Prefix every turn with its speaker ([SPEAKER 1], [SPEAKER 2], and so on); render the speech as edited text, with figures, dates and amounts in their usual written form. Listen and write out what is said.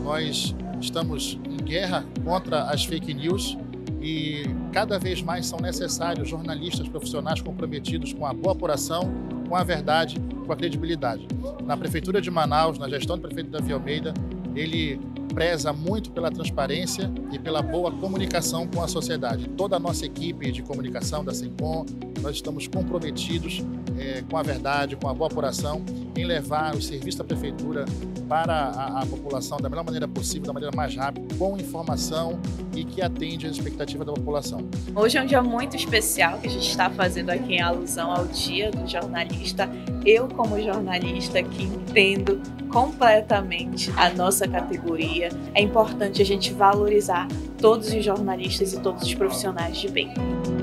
[SPEAKER 1] Nós estamos em guerra contra as fake news e cada vez mais são necessários jornalistas profissionais comprometidos com a boa apuração, com a verdade, com a credibilidade. Na Prefeitura de Manaus, na gestão do prefeito Davi Almeida, ele preza muito pela transparência e pela boa comunicação com a sociedade. Toda a nossa equipe de comunicação da SEMCOM, nós estamos comprometidos com a verdade, com a boa apuração, em levar o serviço da Prefeitura para a população da melhor maneira possível, da maneira mais rápida, com informação e que atende às expectativas da população.
[SPEAKER 2] Hoje é um dia muito especial que a gente está fazendo aqui em alusão ao Dia do Jornalista. Eu, como jornalista, que entendo completamente a nossa categoria, é importante a gente valorizar todos os jornalistas e todos os profissionais de bem.